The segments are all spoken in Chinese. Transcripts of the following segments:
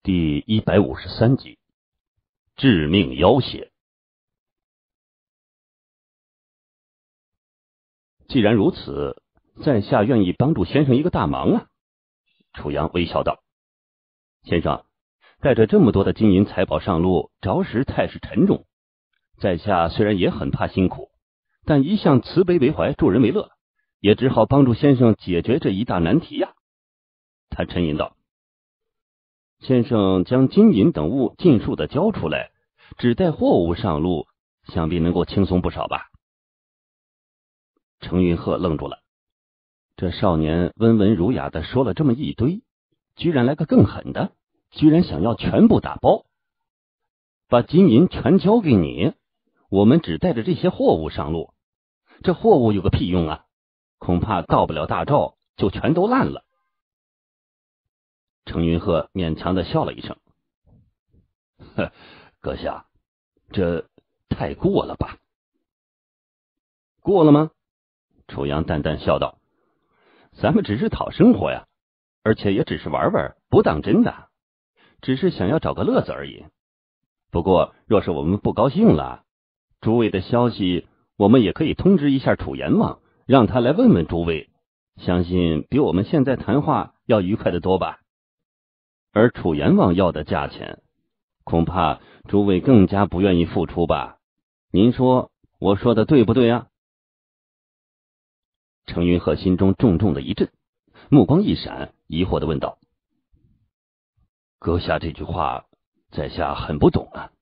第153集，致命要挟。既然如此，在下愿意帮助先生一个大忙啊。楚阳微笑道：先生，带着这么多的金银财宝上路，着实太是沉重。在下虽然也很怕辛苦，但一向慈悲为怀，助人为乐，也只好帮助先生解决这一大难题呀。他沉吟道：先生将金银等物尽数的交出来，只带货物上路，想必能够轻松不少吧。程云鹤愣住了，这少年温文儒雅的说了这么一堆，居然来个更狠的，居然想要全部打包，把金银全交给你，我们只带着这些货物上路，这货物有个屁用啊，恐怕到不了大赵就全都烂了。程云鹤勉强的笑了一声：阁下，这太过了吧？过了吗？楚阳淡淡笑道：咱们只是讨生活呀，而且也只是玩玩，不当真的，只是想要找个乐子而已。不过若是我们不高兴了，诸位的消息我们也可以通知一下楚阎王，让他来问问诸位，相信比我们现在谈话要愉快的多吧。而楚阎王要的价钱，恐怕诸位更加不愿意付出吧？您说我说的对不对啊？程云鹤心中重重的一震，目光一闪，疑惑的问道：阁下这句话在下很不懂啊。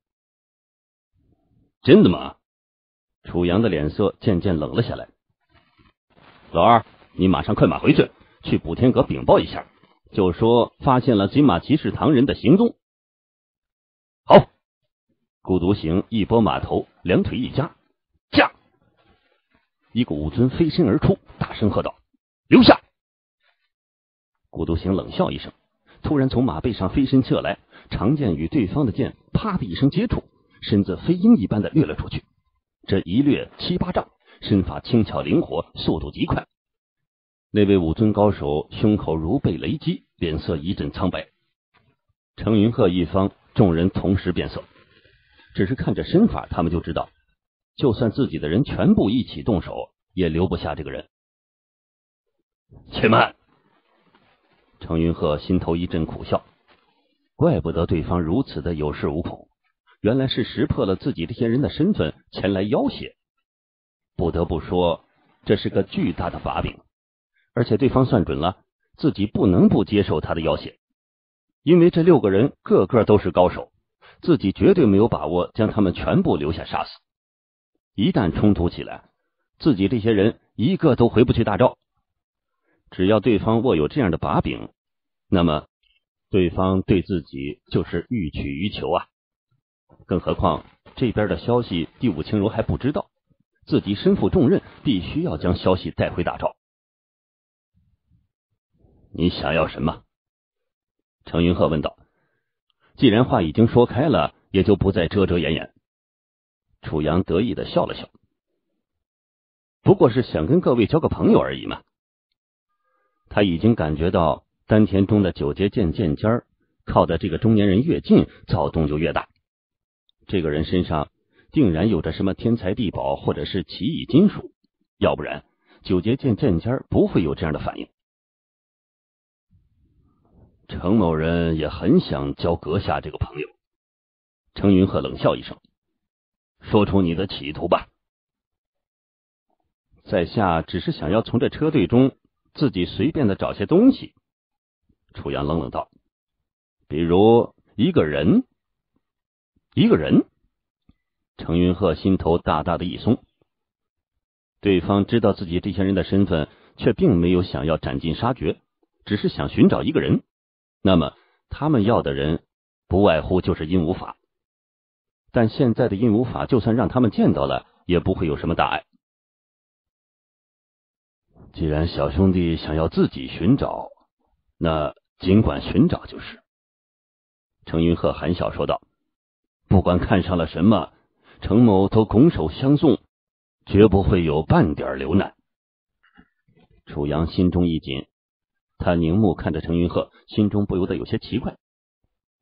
真的吗？楚阳的脸色渐渐冷了下来。老二，你马上快马回去，去补天阁禀报一下，就说发现了金马骑士唐人的行踪。好。孤独行一拨马头，两腿一夹，驾！一个武尊飞身而出，大声喝道：留下！孤独行冷笑一声，突然从马背上飞身侧来，长剑与对方的剑啪的一声接触，身子飞鹰一般的掠了出去。这一掠7、8丈，身法轻巧灵活，速度极快。那位武尊高手胸口如被雷击，脸色一阵苍白。程云鹤一方众人同时变色，只是看着身法，他们就知道，就算自己的人全部一起动手，也留不下这个人。且慢！程云鹤心头一阵苦笑，怪不得对方如此的有恃无恐，原来是识破了自己这些人的身份，前来要挟。不得不说，这是个巨大的把柄，而且对方算准了，自己不能不接受他的要挟，因为这6个人个个都是高手，自己绝对没有把握将他们全部留下杀死。一旦冲突起来，自己这些人一个都回不去大赵。只要对方握有这样的把柄，那么对方对自己就是予取予求啊。更何况这边的消息第五轻柔还不知道，自己身负重任，必须要将消息带回大赵。你想要什么？程云鹤问道。既然话已经说开了，也就不再遮遮掩掩。楚阳得意的笑了笑，不过是想跟各位交个朋友而已嘛。他已经感觉到丹田中的9节剑剑尖靠的这个中年人越近，躁动就越大。这个人身上定然有着什么天才地宝，或者是奇异金属，要不然9节剑剑尖不会有这样的反应。程某人也很想交阁下这个朋友。程云鹤冷笑一声，说出你的企图吧。在下只是想要从这车队中自己随便的找些东西。楚阳冷冷道：比如一个人。一个人？程云鹤心头大大的一松。对方知道自己这些人的身份，却并没有想要斩尽杀绝，只是想寻找一个人。那么他们要的人不外乎就是阴无法，但现在的阴无法就算让他们见到了，也不会有什么大碍。既然小兄弟想要自己寻找，那尽管寻找就是。程云鹤含笑说道：不管看上了什么，程某都拱手相送，绝不会有半点留难。楚阳心中一紧，他凝目看着程云鹤，心中不由得有些奇怪。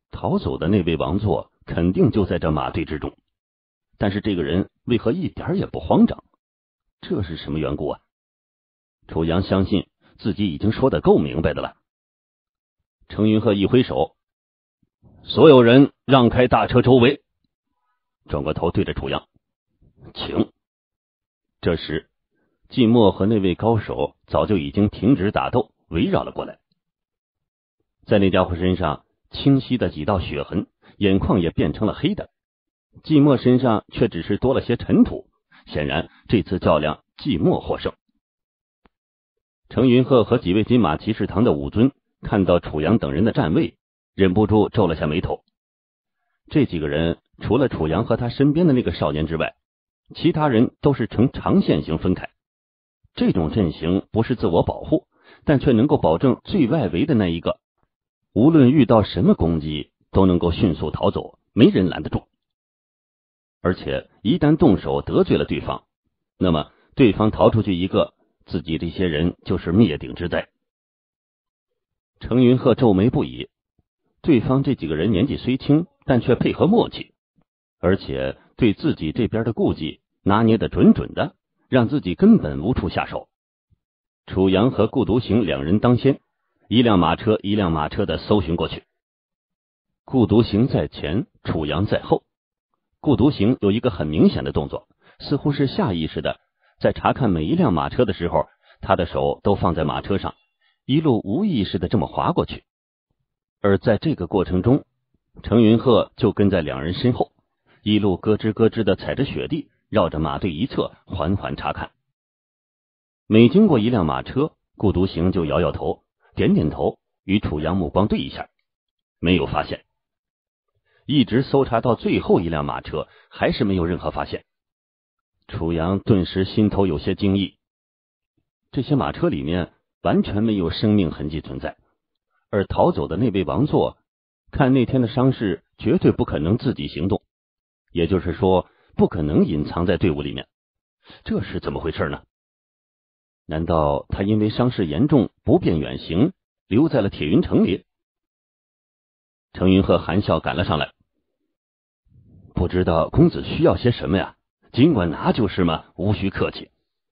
逃走的那位王座肯定就在这马队之中，但是这个人为何一点也不慌张？这是什么缘故啊？楚阳相信自己已经说得够明白的了。程云鹤一挥手，所有人让开大车周围，转过头对着楚阳，请。这时季默和那位高手早就已经停止打斗，围绕了过来。在那家伙身上清晰的几道血痕，眼眶也变成了黑的，季默身上却只是多了些尘土，显然这次较量季默获胜。程云鹤和几位金马骑士堂的武尊看到楚阳等人的站位，忍不住皱了下眉头。这几个人除了楚阳和他身边的那个少年之外，其他人都是呈长线型分开。这种阵型不是自我保护，但却能够保证最外围的那一个无论遇到什么攻击都能够迅速逃走，没人拦得住。而且一旦动手得罪了对方，那么对方逃出去一个，自己这些人就是灭顶之灾。程云鹤皱眉不已，对方这几个人年纪虽轻，但却配合默契，而且对自己这边的顾忌拿捏得准准的，让自己根本无处下手。楚阳和顾独行两人当先，一辆马车一辆马车的搜寻过去。顾独行在前，楚阳在后。顾独行有一个很明显的动作，似乎是下意识的，在查看每一辆马车的时候，他的手都放在马车上，一路无意识的这么划过去。而在这个过程中，程云鹤就跟在两人身后，一路咯吱咯吱的踩着雪地，绕着马队一侧缓缓查看。每经过一辆马车，顾独行就摇摇头，点点头，与楚阳目光对一下，没有发现。一直搜查到最后一辆马车，还是没有任何发现。楚阳顿时心头有些惊异，这些马车里面完全没有生命痕迹存在，而逃走的那位王座，看那天的伤势，绝对不可能自己行动，也就是说，不可能隐藏在队伍里面。这是怎么回事呢？难道他因为伤势严重，不便远行，留在了铁云城里？程云鹤含笑赶了上来，不知道公子需要些什么呀？尽管拿就是嘛，无需客气。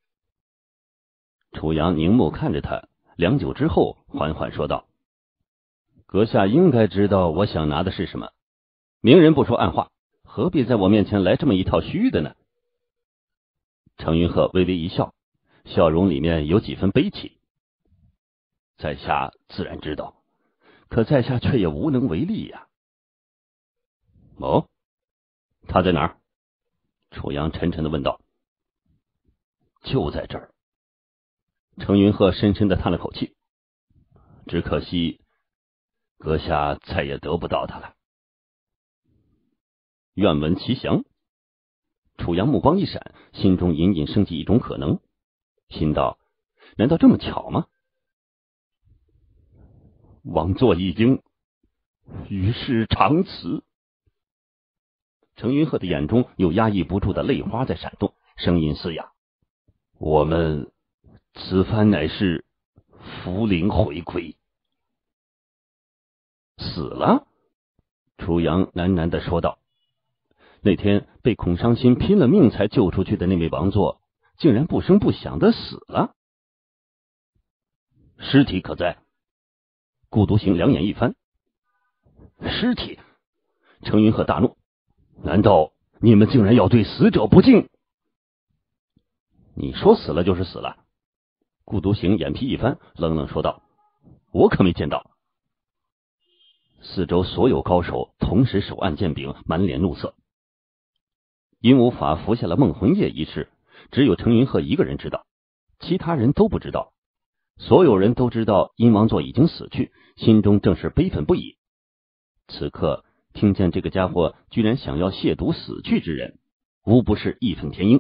楚阳凝目看着他，良久之后缓缓说道，阁下应该知道我想拿的是什么，明人不说暗话，何必在我面前来这么一套虚的呢？程云鹤微微一笑，笑容里面有几分悲戚。在下自然知道，可在下却也无能为力呀。哦，他在哪儿？楚阳沉沉的问道。就在这儿。程云鹤深深的叹了口气，只可惜阁下再也得不到他了。愿闻其详。楚阳目光一闪，心中隐隐升起一种可能，心道：难道这么巧吗？王座一惊，于是长辞。程云鹤的眼中有压抑不住的泪花在闪动，声音嘶哑：我们此番乃是福灵回归。死了？楚阳喃喃地说道。那天被孔伤心拼了命才救出去的那位王座，竟然不声不响的死了。尸体可在？顾独行两眼一翻。尸体？程云鹤大怒，难道你们竟然要对死者不敬？你说死了就是死了。顾独行眼皮一翻，冷冷说道，我可没见到。四周所有高手同时手按剑柄，满脸怒色。阴无法服下了梦魂液一事，只有程云鹤一个人知道，其他人都不知道。所有人都知道殷王座已经死去，心中正是悲愤不已。此刻听见这个家伙居然想要亵渎死去之人，无不是义愤填膺。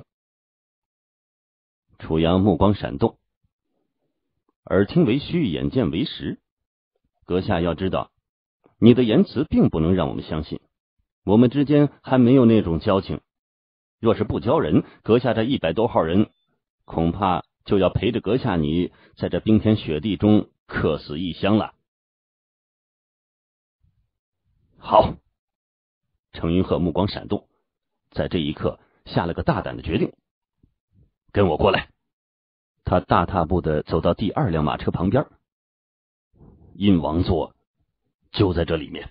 楚阳目光闪动，耳听为虚，眼见为实。阁下要知道，你的言辞并不能让我们相信，我们之间还没有那种交情。若是不交人，阁下这100多号人，恐怕就要陪着阁下你在这冰天雪地中客死异乡了。 好。程云鹤目光闪动，在这一刻下了个大胆的决定。跟我过来。他大踏步的走到第2辆马车旁边，殷王座就在这里面。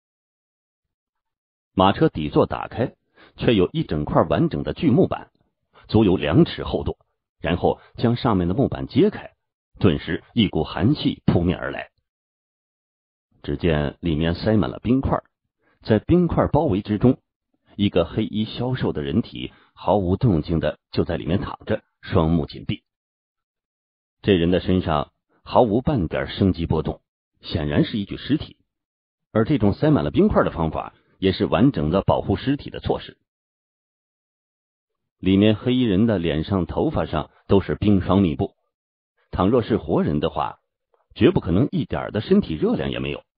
马车底座打开，却有一整块完整的巨木板，足有2尺厚度，然后将上面的木板揭开，顿时一股寒气扑面而来。只见里面塞满了冰块，在冰块包围之中，一个黑衣消瘦的人体毫无动静的就在里面躺着，双目紧闭。这人的身上毫无半点生机波动，显然是一具尸体，而这种塞满了冰块的方法也是完整的保护尸体的措施。里面黑衣人的脸上头发上都是冰霜密布，倘若是活人的话，绝不可能一点的身体热量也没有。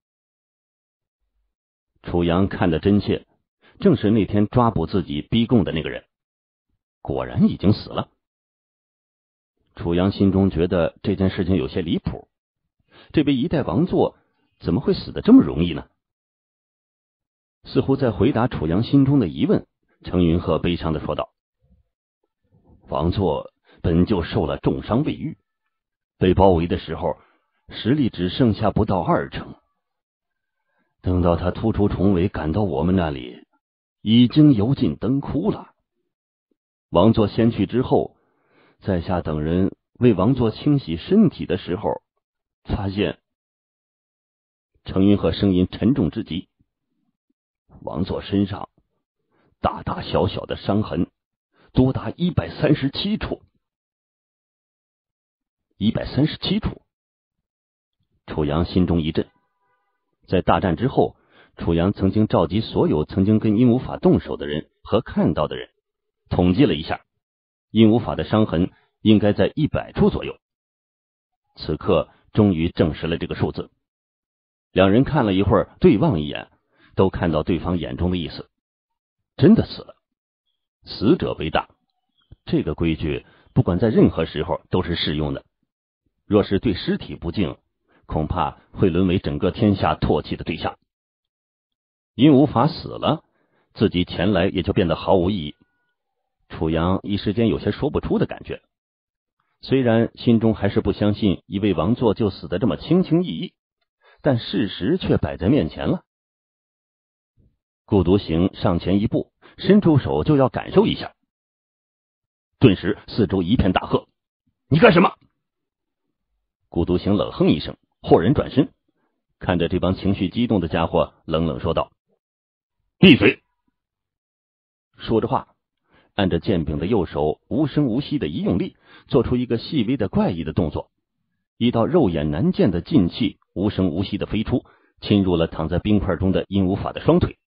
楚阳看得真切，正是那天抓捕自己逼供的那个人，果然已经死了。楚阳心中觉得这件事情有些离谱，这位一代王座怎么会死得这么容易呢？似乎在回答楚阳心中的疑问，程云鹤悲伤地说道：王座本就受了重伤未愈，被包围的时候实力只剩下不到2成，等到他突出重围赶到我们那里，已经油尽灯枯了。王座先去之后，在下等人为王座清洗身体的时候，发现……程云鹤声音沉重至极，王座身上大大小小的伤痕多达137处。137处。楚阳心中一震。在大战之后，楚阳曾经召集所有曾经跟阴无法动手的人和看到的人，统计了一下，阴无法的伤痕应该在100处左右。此刻终于证实了这个数字。两人看了一会儿，对望一眼，都看到对方眼中的意思，真的死了。死者为大，这个规矩不管在任何时候都是适用的。若是对尸体不敬，恐怕会沦为整个天下唾弃的对象。殷无法死了，自己前来也就变得毫无意义。楚阳一时间有些说不出的感觉，虽然心中还是不相信一位王座就死得这么轻轻易易，但事实却摆在面前了。顾独行上前一步，伸出手就要感受一下，顿时四周一片大喝：你干什么？顾独行冷哼一声，豁然转身，看着这帮情绪激动的家伙，冷冷说道：闭嘴！说着话，按着剑柄的右手无声无息的一用力，做出一个细微的怪异的动作，一道肉眼难见的劲气无声无息的飞出，侵入了躺在冰块中的殷无法的双腿。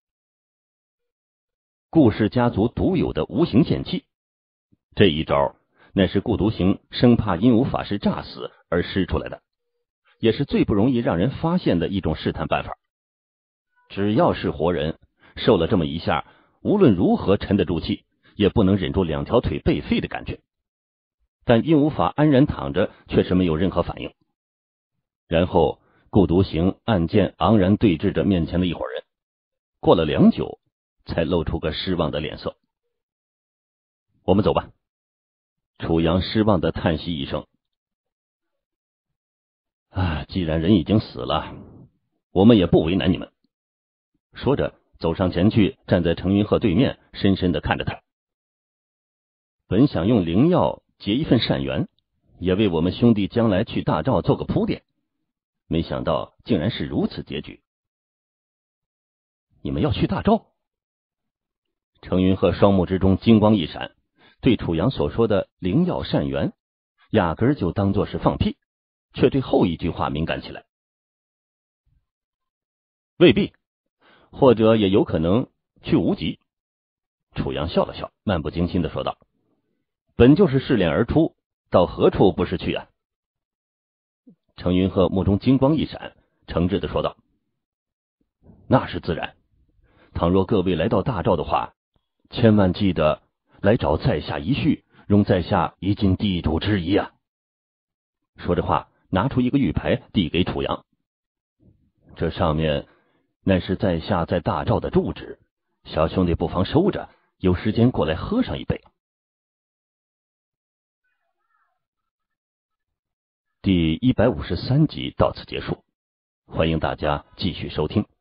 顾氏家族独有的无形剑气，这一招乃是顾独行生怕殷无法师诈死而施出来的，也是最不容易让人发现的一种试探办法。只要是活人，受了这么一下，无论如何沉得住气，也不能忍住2条腿被废的感觉。但殷无法安然躺着，却是没有任何反应。然后顾独行暗剑昂然对峙着面前的一伙人，过了良久，才露出个失望的脸色。我们走吧。楚阳失望的叹息一声。既然人已经死了，我们也不为难你们。说着走上前去，站在程云鹤对面，深深的看着他。本想用灵药结一份善缘，也为我们兄弟将来去大赵做个铺垫，没想到竟然是如此结局。你们要去大赵？程云鹤双目之中金光一闪，对楚阳所说的灵药善缘压根儿就当作是放屁，却对后一句话敏感起来。未必，或者也有可能去无极。楚阳笑了笑，漫不经心的说道：本就是试炼而出，到何处不是去啊？程云鹤目中金光一闪，诚挚的说道：那是自然，倘若各位来到大赵的话，千万记得来找在下一叙，容在下一尽地主之谊啊！说着话，拿出一个玉牌递给楚阳，这上面那是在下在大赵的住址，小兄弟不妨收着，有时间过来喝上一杯。第153集到此结束，欢迎大家继续收听。